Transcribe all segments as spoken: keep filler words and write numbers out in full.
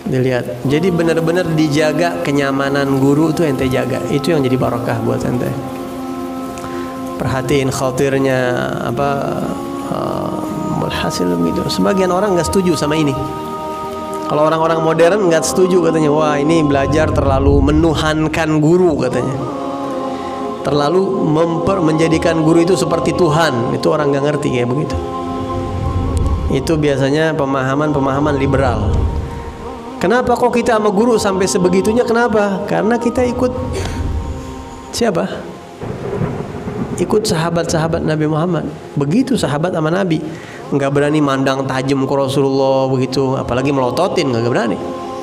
Dilihat. Jadi benar-benar dijaga kenyamanan guru tuh ente jaga. Itu yang jadi barokah buat ente. Perhatiin khawatirnya apa mulhasil uh, gitu. Sebagian orang nggak setuju sama ini. Kalau orang-orang modern nggak setuju katanya. Wah, ini belajar terlalu menuhankan guru katanya. Terlalu memper, menjadikan guru itu seperti Tuhan. Itu orang nggak ngerti kayak begitu. Itu biasanya pemahaman-pemahaman liberal. Kenapa kok kita sama guru sampai sebegitunya? Kenapa? Karena kita ikut siapa? Ikut sahabat-sahabat Nabi Muhammad. Begitu sahabat sama Nabi. Nggak berani mandang tajam ke Rasulullah begitu. Apalagi melototin, nggak berani.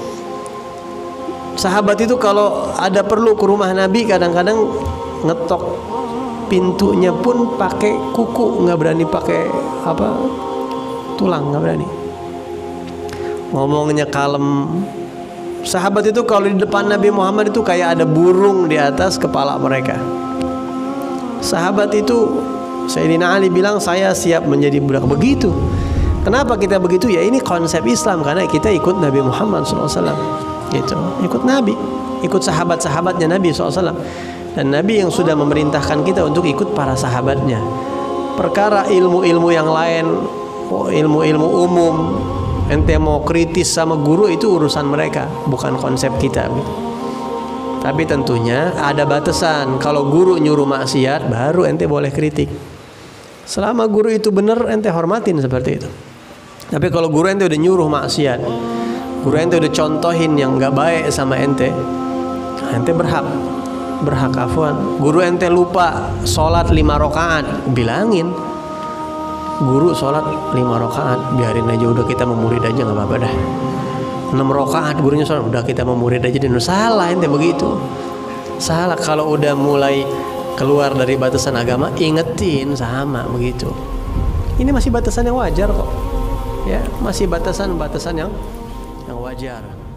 Sahabat itu kalau ada perlu ke rumah Nabi, kadang-kadang ngetok pintunya pun pakai kuku, nggak berani pakai apa tulang, nggak berani. Ngomongnya kalem. Sahabat itu kalau di depan Nabi Muhammad itu kayak ada burung di atas kepala mereka. Sahabat itu, Sayyidina Ali bilang, saya siap menjadi budak. Begitu. Kenapa kita begitu? Ya ini konsep Islam, karena kita ikut Nabi Muhammad shallallahu alaihi wasallam. Gitu. Ikut Nabi, ikut sahabat-sahabatnya Nabi shallallahu alaihi wasallam. Dan Nabi yang sudah memerintahkan kita untuk ikut para sahabatnya. Perkara ilmu-ilmu yang lain, ilmu-ilmu umum, ente mau kritis sama guru, itu urusan mereka, bukan konsep kita. Tapi tentunya ada batasan. Kalau guru nyuruh maksiat, baru ente boleh kritik. Selama guru itu benar, ente hormatin seperti itu. Tapi kalau guru ente udah nyuruh maksiat, guru ente udah contohin yang nggak baik sama ente, ente berhak berhak afwan. Guru ente lupa sholat lima rakaat, bilangin. Guru sholat lima rakaat, biarin aja, udah kita memurid aja, nggak apa-apa dah. Enam rakaat gurunya sholat, udah kita memurid aja. Dan salah ente begitu. Salah kalau udah mulai keluar dari batasan agama, ingetin sama begitu. Ini masih batasan yang wajar kok. Ya, masih batasan-batasan yang yang wajar.